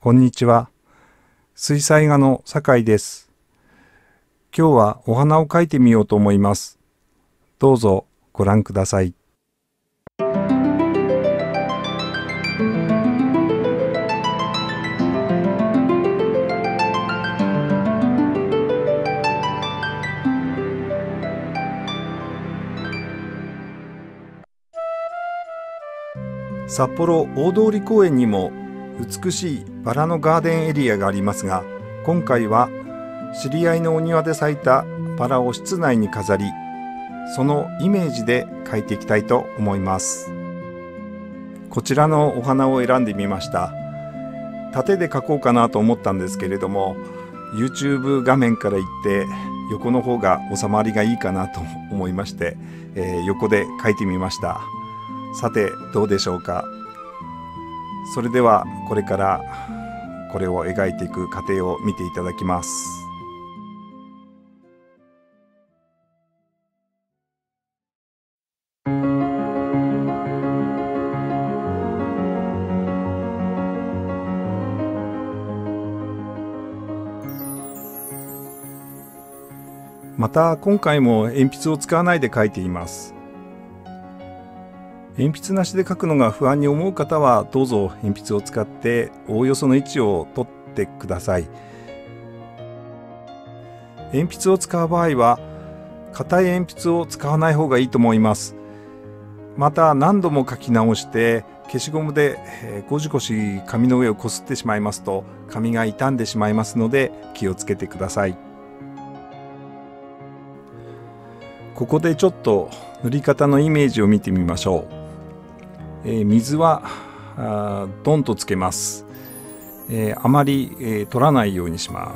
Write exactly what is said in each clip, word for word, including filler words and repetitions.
こんにちは。水彩画の酒井です。今日はお花を描いてみようと思います。どうぞご覧ください。札幌大通公園にも美しいバラのガーデンエリアがありますが、今回は知り合いのお庭で咲いたバラを室内に飾り、そのイメージで描いていきたいと思います。こちらのお花を選んでみました。縦で描こうかなと思ったんですけれども、 YouTube 画面から行って横の方が収まりがいいかなと思いまして、えー、横で描いてみました。さてどうでしょうか。それではこれからこれを描いていく過程を見ていただきます。また今回も鉛筆を使わないで描いています。鉛筆なしで描くのが不安に思う方はどうぞ鉛筆を使っておおよその位置を取ってください。鉛筆を使う場合は硬い鉛筆を使わない方がいいと思います。また何度も書き直して消しゴムでゴシゴシ紙の上をこすってしまいますと紙が傷んでしまいますので気をつけてください。ここでちょっと塗り方のイメージを見てみましょう。えー、水はあドンとつけます。えー、あまり、えー、取らないようにします。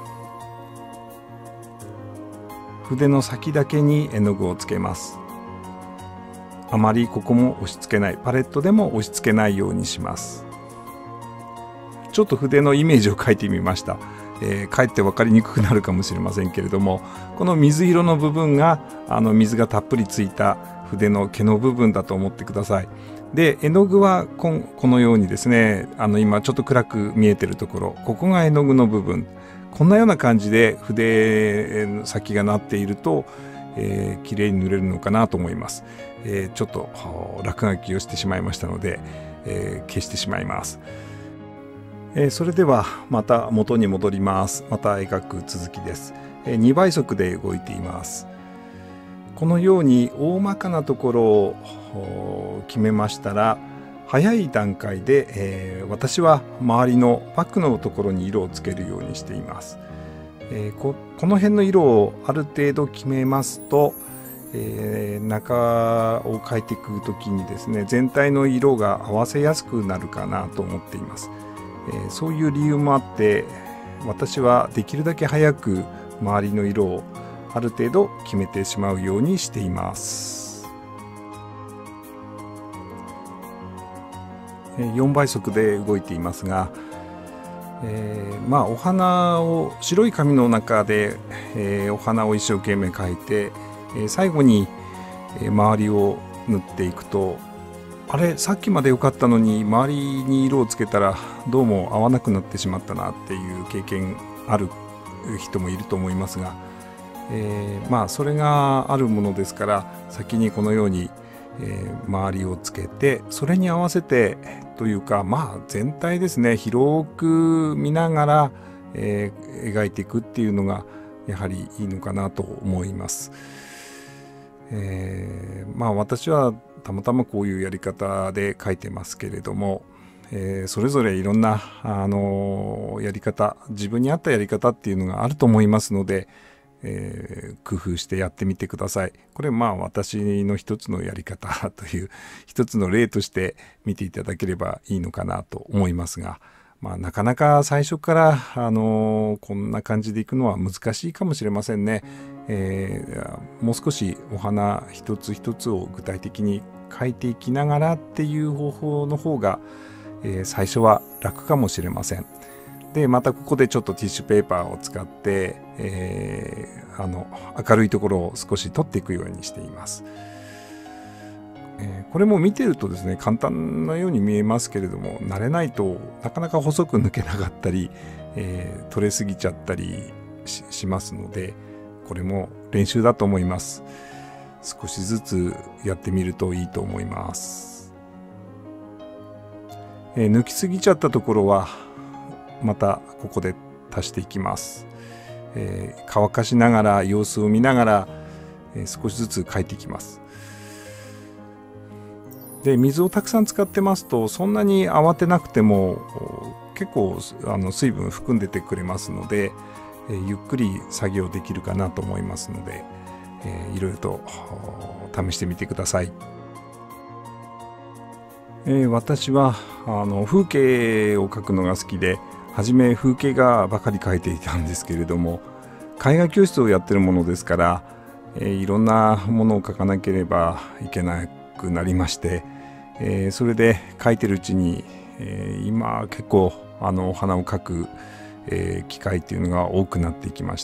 筆の先だけに絵の具をつけます。あまりここも押し付けない、パレットでも押し付けないようにします。ちょっと筆のイメージを描いてみました。えー、かえって分かりにくくなるかもしれませんけれども、この水色の部分があの水がたっぷりついた筆の毛の部分だと思ってください。で絵の具はここのようにですね、あの今ちょっと暗く見えてるところ、ここが絵の具の部分、こんなような感じで筆の先がなっていると、えー、綺麗に塗れるのかなと思います。えー、ちょっと落書きをしてしまいましたので、えー、消してしまいます。えー、それではまた元に戻ります。また描く続きです。えー、にばい速で動いています。このように大まかなところを決めましたら、早い段階で、えー、私は周りのバックのところに色をつけるようにしています。えー、こ, この辺の色をある程度決めますと、えー、中を描いていくときにですね、全体の色が合わせやすくなるかなと思っています。えー、そういう理由もあって、私はできるだけ早く周りの色をある程度決めてしまうようにしています。よんばい速で動いていますが、えー、まあお花を白い紙の中で、えー、お花を一生懸命描いて、えー、最後に周りを塗っていくと、あれさっきまで良かったのに周りに色をつけたらどうも合わなくなってしまったなっていう経験ある人もいると思いますが、えー、まあそれがあるものですから、先にこのように、えー、周りをつけて、それに合わせてというか、まあ全体ですね、広く見ながら、えー、描いていくっていうのがやはりいいのかなと思います。えー、まあ私はたまたまこういうやり方で描いてますけれども、えー、それぞれいろんな、あのー、やり方、自分に合ったやり方っていうのがあると思いますので、えー、工夫してやってみてください。これまあ私の一つのやり方という一つの例として見ていただければいいのかなと思いますが、まあ、なかなか最初から、あのー、こんな感じでいくのは難しいかもしれませんね。えー、もう少しお花一つ一つを具体的に描いていきながらっていう方法の方が、えー、最初は楽かもしれません。でまたここでちょっとティッシュペーパーを使って、えー、あの明るいところを少し取っていくようにしています。 えー、これも見てるとですね簡単なように見えますけれども、慣れないとなかなか細く抜けなかったり、えー、取れすぎちゃったり し, しますので、これも練習だと思います。少しずつやってみるといいと思います。えー、抜きすぎちゃったところはまたここで足していきます。えー、乾かしながら様子を見ながら、えー、少しずつ描いていきます。で、水をたくさん使ってますとそんなに慌てなくても結構あの水分含んでてくれますので、えー、ゆっくり作業できるかなと思いますので、えー、いろいろと試してみてください。えー、私はあの風景を描くのが好きで、初め風景画ばかり描いていたんですけれども、絵画教室をやってるものですから、えー、いろんなものを描かなければいけなくなりまして、えー、それで描いてるうちに、えー、今結構あのお花を描く、えー、機会っていうのが多くなっていきました。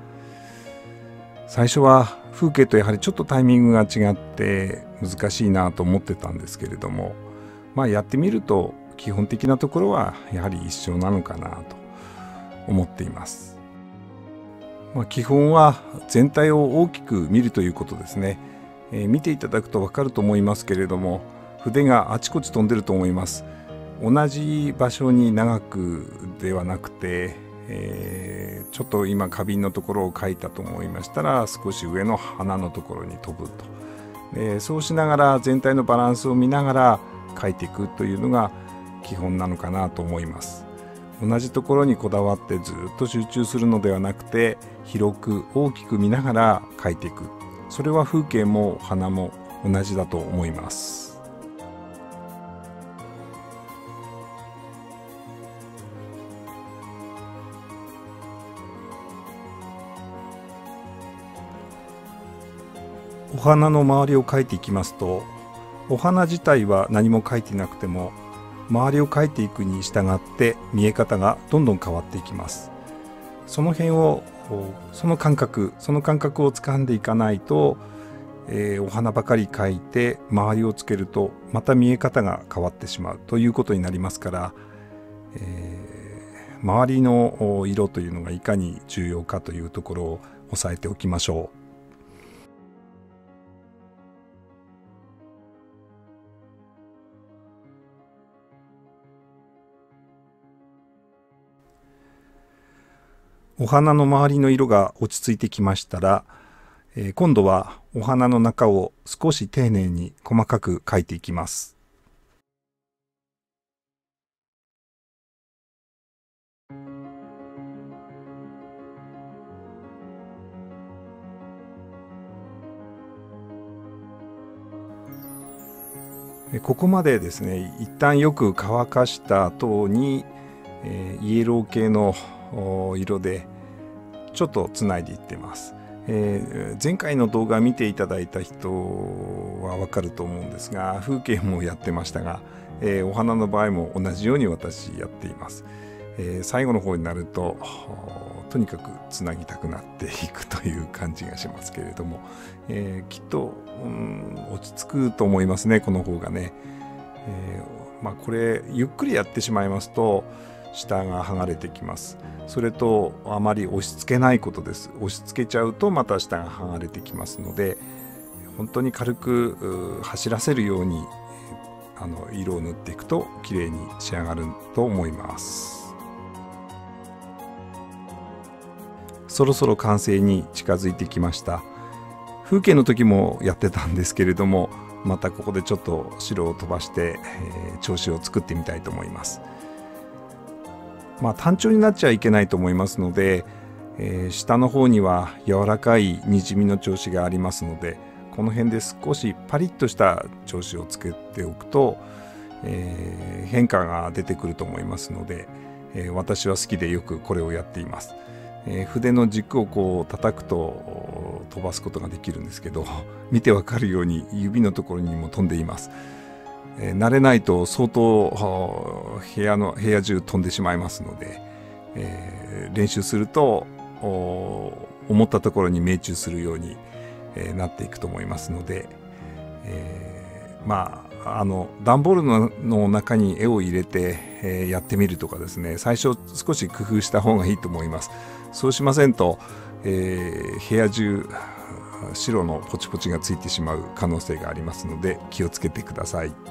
最初は風景とやはりちょっとタイミングが違って難しいなと思ってたんですけれども、まあやってみると基本的なところはやはり一緒なのかなと思っています。まあ、基本は全体を大きく見るということですね。えー、見ていただくと分かると思いますけれども、筆があちこち飛んでると思います。同じ場所に長くではなくて、えー、ちょっと今花瓶のところを描いたと思いましたら少し上の花のところに飛ぶと、でそうしながら全体のバランスを見ながら描いていくというのが基本なのかなと思います。同じところにこだわってずっと集中するのではなくて、広く大きく見ながら描いていく、それは風景も花も同じだと思います。お花の周りを描いていきますと、お花自体は何も描いていなくても周りを描いていくに従って見え方がどんどん変わっていきます。その辺をその感覚その感覚を掴んでいかないと、えー、お花ばかり描いて周りをつけるとまた見え方が変わってしまうということになりますから、えー、周りの色というのがいかに重要かというところを押さえておきましょう。お花の周りの色が落ち着いてきましたら、えー、今度はお花の中を少し丁寧に細かく描いていきます。ここまでですね、一旦よく乾かした後に、えー、イエロー系の色でちょっとつないでいってます。えー、前回の動画見ていただいた人はわかると思うんですが、風景もやってましたが、えー、お花の場合も同じように私やっています。えー、最後の方になるととにかくつなぎたくなっていくという感じがしますけれども、えー、きっと、うん、落ち着くと思いますね、この方がね。えーまあ、これゆっくりやってしまいますと下が剥がれてきます。それとあまり押し付けないことです。押し付けちゃうとまた下が剥がれてきますので、本当に軽く走らせるようにあの色を塗っていくと綺麗に仕上がると思います。そろそろ完成に近づいてきました。風景の時もやってたんですけれども、またここでちょっと白を飛ばして、えー、調子を作ってみたいと思います。まあ単調になっちゃいけないと思いますので、えー、下の方には柔らかいにじみの調子がありますので、この辺で少しパリッとした調子をつけておくと、えー、変化が出てくると思いますので、えー、私は好きでよくこれをやっています。えー、筆の軸をこう叩くと飛ばすことができるんですけど、見てわかるように指のところにも飛んでいます。えー、慣れないと相当部屋の部屋中飛んでしまいますので、えー、練習すると思ったところに命中するように、えー、なっていくと思いますので、えまああの段ボールのの中に絵を入れて、えー、やってみるとかですね、最初少し工夫した方がいいと思います。そうしませんと、えー、部屋中白のポチポチがついてしまう可能性がありますので気をつけてください。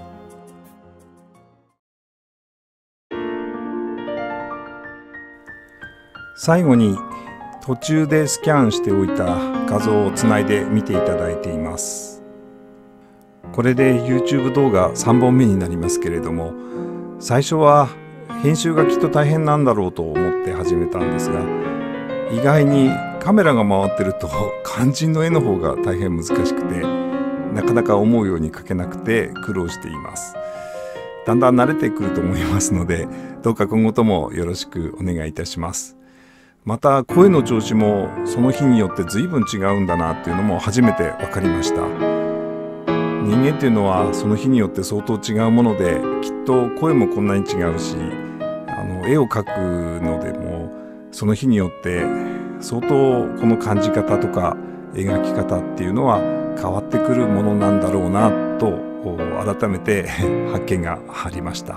最後に途中でスキャンしておいた画像をつないで見ていただいています。これで YouTube 動画さんぼんめになりますけれども、最初は編集がきっと大変なんだろうと思って始めたんですが、意外にカメラが回ってると肝心の絵の方が大変難しくて、なかなか思うように描けなくて苦労しています。だんだん慣れてくると思いますので、どうか今後ともよろしくお願いいたします。また声の調子もその日によって随分違うんだなっていうのも初めて分かりました。人間っていうのはその日によって相当違うもので、きっと声もこんなに違うし、あの絵を描くのでもその日によって相当この感じ方とか描き方っていうのは変わってくるものなんだろうなと改めて発見がありました。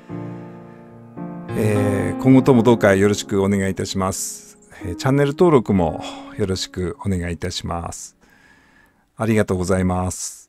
えー、今後ともどうかよろしくお願いいたします。えー、チャンネル登録もよろしくお願いいたします。ありがとうございます。